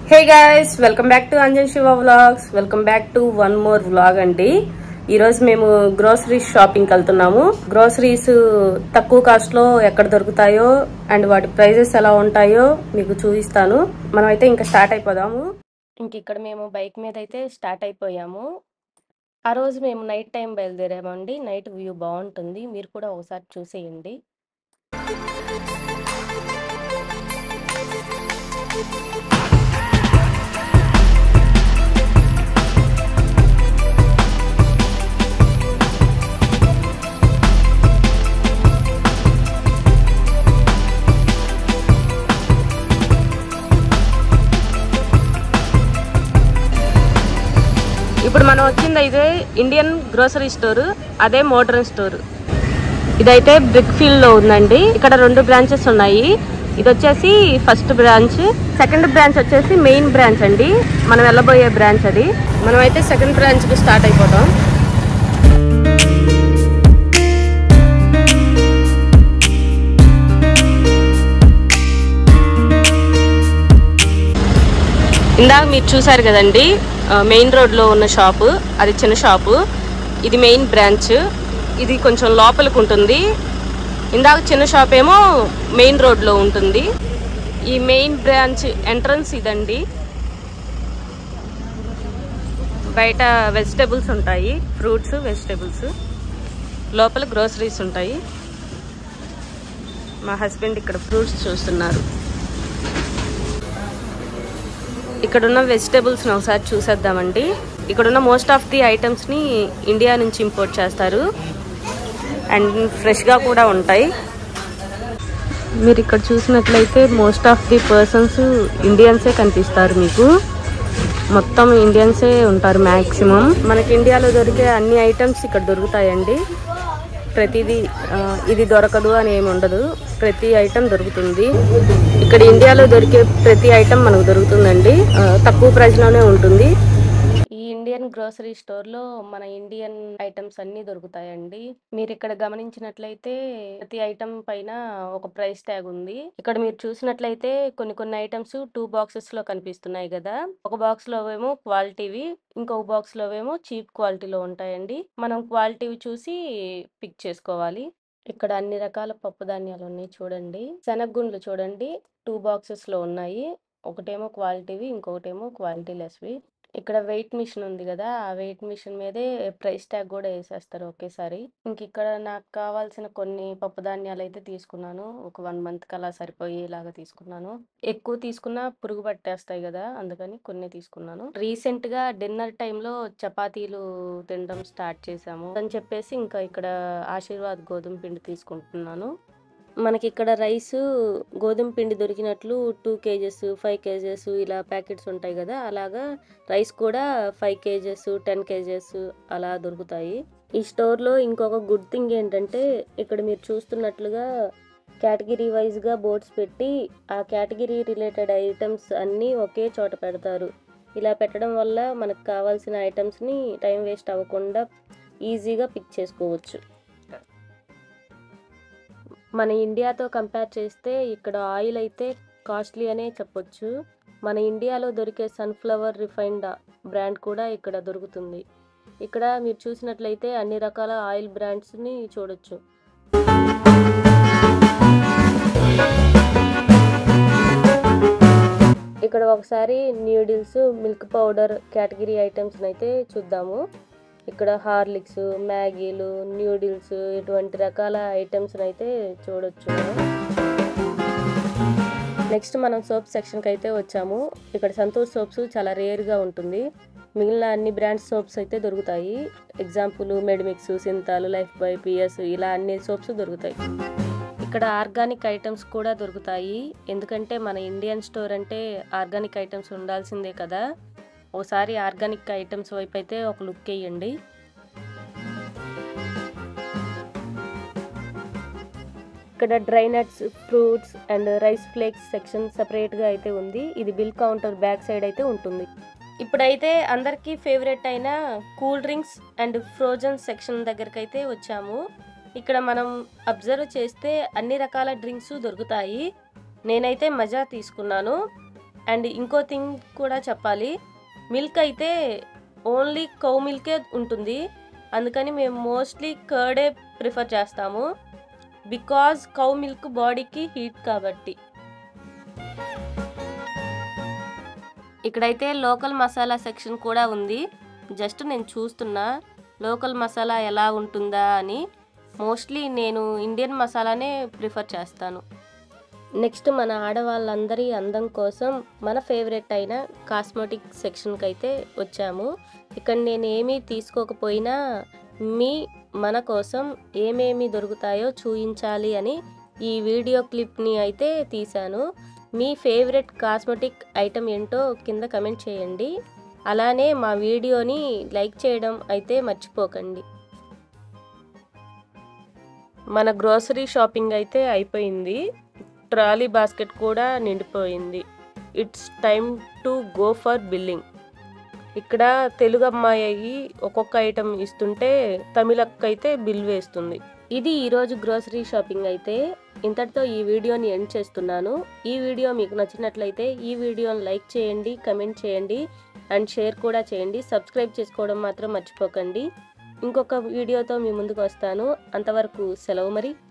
Hey guys, welcome back to Anjan Shiva vlogs. Welcome back to one more vlog అండి. ఈ రోజు మేము గ్రోసరీస్ షాపింగ్ వెళ్తున్నాము. గ్రోసరీస్ తక్కువ కాస్ట్ లో ఎక్కడ దొరుకుతాయో అండ్ వాటి ప్రైజెస్ ఎలా ఉంటాయో మీకు చూపిస్తాను. మనం అయితే ఇంకా స్టార్ట్ అయిపోదాము. ఇక్కడ మేము బైక్ మీద అయితే స్టార్ట్ అయిపోయాము. ఆ రోజు మేము నైట్ టైం బయలుదేరామండి. నైట్ వ్యూ బాగుంటుంది, మీరు కూడా ఒకసారి చూసేయండి. ఇప్పుడు మనం వచ్చింది అయితే ఇండియన్ గ్రోసరీ స్టోర్, అదే మోడర్న్ స్టోర్. ఇదైతే బ్రిక్ ఫీల్డ్ లో ఉందండి. ఇక్కడ 2 బ్రాంచెస్ ఉన్నాయి. ఇది వచ్చేసి ఫస్ట్ బ్రాంచ్, సెకండ్ బ్రాంచ్ వచ్చేసి మెయిన్ బ్రాంచ్ అండి. మనం వెళ్ళబోయే బ్రాంచ్ అది. మనం అయితే సెకండ్ బ్రాంచ్ కి స్టార్ట్ అయిపోతాం. ఇందాక మీరు చూసారు కదండి, మెయిన్ రోడ్లో ఉన్న షాపు, అది చిన్న షాపు. ఇది మెయిన్ బ్రాంచ్, ఇది కొంచెం లోపలికి ఉంటుంది. ఇందాక చిన్న షాప్ ఏమో మెయిన్ రోడ్లో ఉంటుంది. ఈ మెయిన్ బ్రాంచ్ ఎంట్రన్స్ ఇదండి. బయట వెజిటేబుల్స్ ఉంటాయి, ఫ్రూట్స్, వెజిటేబుల్స్. లోపల గ్రోసరీస్ ఉంటాయి. మా హస్బెండ్ ఇక్కడ ఫ్రూట్స్ చూస్తున్నారు. ఇక్కడున్న వెజిటేబుల్స్ని ఒకసారి చూసేద్దామండి. ఇక్కడున్న మోస్ట్ ఆఫ్ ది ఐటమ్స్ని ఇండియా నుంచి ఇంపోర్ట్ చేస్తారు అండ్ ఫ్రెష్గా కూడా ఉంటాయి. మీరు ఇక్కడ చూసినట్లయితే మోస్ట్ ఆఫ్ ది పర్సన్స్ ఇండియన్సే కనిపిస్తారు. మీకు మొత్తం ఇండియన్సే ఉంటారు మ్యాక్సిమం. మనకి ఇండియాలో దొరికే అన్ని ఐటమ్స్ ఇక్కడ దొరుకుతాయండి. ప్రతిదీ ఇది దొరకదు అని ఏమి ఉండదు, ప్రతి ఐటమ్ దొరుకుతుంది. ఇక్కడ ఇండియాలో దొరికే ప్రతి ఐటమ్ మనకు దొరుకుతుందండి, తక్కువ ప్రైస్లోనే ఉంటుంది. ఈ ఇండియన్ గ్రోసరీ స్టోర్లో మన ఇండియన్ ఐటమ్స్ అన్నీ దొరుకుతాయండి. మీరు ఇక్కడ గమనించినట్లయితే ప్రతి ఐటమ్ పైన ఒక ప్రైస్ ట్యాగ్ ఉంది. ఇక్కడ మీరు చూసినట్లయితే కొన్ని ఐటమ్స్ 2 బాక్సెస్ లో కనిపిస్తున్నాయి కదా. ఒక బాక్స్ లో ఏమో క్వాలిటీవి, ఇంకొక బాక్స్ లో ఏమో చీప్ క్వాలిటీలో ఉంటాయండి. మనం క్వాలిటీవి చూసి పిక్ చేసుకోవాలి. ఇక్కడ అన్ని రకాల పప్పు ధాన్యాలు ఉన్నాయి చూడండి. శనగగుండ్లు చూడండి, 2 బాక్సెస్ లో ఉన్నాయి. ఒకటేమో క్వాలిటీవి, ఇంకొకటేమో క్వాలిటీ లెస్వి. ఇక్కడ వెయిట్ మిషన్ ఉంది కదా, ఆ వెయిట్ మిషన్ మీదే ప్రైస్ ట్యాగ్ కూడా వేసేస్తారు ఒకేసారి. ఇక్కడ నాకు కావాల్సిన కొన్ని పప్పు ధాన్యాలు అయితే తీసుకున్నాను. ఒక 1 మంత్ అలా సరిపోయేలాగా తీసుకున్నాను. ఎక్కువ తీసుకున్నా పురుగు పట్టేస్తాయి కదా, అందుకని కొన్ని తీసుకున్నాను. రీసెంట్ గా డిన్నర్ టైంలో చపాతీలు తినడం స్టార్ట్ చేసాము అని చెప్పేసి ఇక్కడ ఆశీర్వాద్ గోధుమ పిండి తీసుకుంటున్నాను. మనకి ఇక్కడ రైస్ గోధుమ పిండి దొరికినట్లు 2 kgs 5 kgs ఇలా ప్యాకెట్స్ ఉంటాయి కదా, అలాగా రైస్ కూడా 5 kgs 10 kgs అలా దొరుకుతాయి ఈ స్టోర్లో. ఇంకొక గుడ్ థింగ్ ఏంటంటే ఇక్కడ మీరు చూస్తున్నట్లుగా కేటగిరీ వైజ్గా బోర్డ్స్ పెట్టి ఆ కేటగిరీ రిలేటెడ్ ఐటమ్స్ అన్నీ ఒకే చోట పెడతారు. ఇలా పెట్టడం వల్ల మనకు కావాల్సిన ఐటమ్స్ని టైం వేస్ట్ అవ్వకుండా ఈజీగా పిక్ చేసుకోవచ్చు. మన ఇండియాతో కంపేర్ చేస్తే ఇక్కడ ఆయిల్ అయితే కాస్ట్లీ అనే చెప్పొచ్చు. మన ఇండియాలో దొరికే సన్ఫ్లవర్ రిఫైన్డ్ బ్రాండ్ కూడా ఇక్కడ దొరుకుతుంది. ఇక్కడ మీరు చూసినట్లయితే అన్ని రకాల ఆయిల్ బ్రాండ్స్ని చూడొచ్చు. ఇక్కడ ఒకసారి noodles, milk powder category items అయితే చూద్దాము. ఇక్కడ హార్లిక్స్, మ్యాగీలు, న్యూడిల్స్ ఇటువంటి రకాల ఐటమ్స్ అయితే చూడొచ్చు. నెక్స్ట్ మనం సోప్ సెక్షన్కి అయితే వచ్చాము. ఇక్కడ సంతూర్ సోప్స్ చాలా రేర్గా ఉంటుంది. మిగిలిన అన్ని బ్రాండ్స్ సోప్స్ అయితే దొరుకుతాయి. Example Medimix, Cinthol, Lifebuoy, పిఎస్ ఇలా అన్ని సోప్స్ దొరుకుతాయి. ఇక్కడ ఆర్గానిక్ ఐటమ్స్ కూడా దొరుకుతాయి. ఎందుకంటే మన ఇండియన్ స్టోర్ అంటే ఆర్గానిక్ ఐటమ్స్ ఉండాల్సిందే కదా. ఒకసారి ఆర్గానిక్ ఐటమ్స్ వైపు అయితే ఒక లుక్ వేయండి. ఇక్కడ dry nuts, fruits and rice flakes section సపరేట్గా అయితే ఉంది. ఇది బిల్ కౌంటర్ బ్యాక్ సైడ్ అయితే ఉంటుంది. ఇప్పుడైతే అందరికీ ఫేవరెట్ అయిన cool drinks and frozen section దగ్గరికి అయితే వచ్చాము. ఇక్కడ మనం అబ్జర్వ్ చేస్తే అన్ని రకాల డ్రింక్స్ దొరుకుతాయి. నేనైతే మజా తీసుకున్నాను. అండ్ ఇంకో థింగ్ కూడా చెప్పాలి, మిల్క్ అయితే ఓన్లీ కౌ మిల్కే ఉంటుంది. అందుకని మేము మోస్ట్లీ కర్డే ప్రిఫర్ చేస్తాము, బికాజ్ కౌ మిల్క్ బాడీకి హీట్ కాబట్టి. ఇక్కడైతే లోకల్ మసాలా సెక్షన్ కూడా ఉంది. జస్ట్ నేను చూస్తున్నా లోకల్ మసాలా ఎలా ఉంటుందా అని. మోస్ట్లీ నేను ఇండియన్ మసాలానే ప్రిఫర్ చేస్తాను. నెక్స్ట్ మన ఆడవాళ్ళందరి అందం కోసం మన ఫేవరెట్ అయిన కాస్మెటిక్ సెక్షన్కి అయితే వచ్చాము. ఇక్కడ నేను ఏమీ తీసుకోకపోయినా మన కోసం ఏమేమి దొరుకుతాయో చూపించాలి అని ఈ వీడియో క్లిప్ని అయితే తీశాను. మీ ఫేవరెట్ కాస్మెటిక్ ఐటమ్ ఏంటో కింద కమెంట్ చేయండి. అలానే మా వీడియోని లైక్ చేయడం అయితే మర్చిపోకండి. మన గ్రోసరీ షాపింగ్ అయితే అయిపోయింది. ట్రాలీ బాస్కెట్ కూడా నిండిపోయింది. It's time to go for billing. ఇక్కడ తెలుగు అమ్మాయి ఒక్కొక్క ఐటమ్ ఇస్తుంటే తమిళక్క అయితే బిల్ వేస్తుంది. ఇది ఈరోజు గ్రోసరీ షాపింగ్ అయితే. ఇంతటితో ఈ వీడియోని ఎండ్ చేస్తున్నాను. ఈ వీడియో మీకు నచ్చినట్లయితే ఈ వీడియోని లైక్ చేయండి, కమెంట్ చేయండి అండ్ షేర్ కూడా చేయండి. సబ్స్క్రైబ్ చేసుకోవడం మాత్రం మర్చిపోకండి. ఇంకొక వీడియోతో మీ ముందుకు వస్తాను. అంతవరకు సెలవు మరి.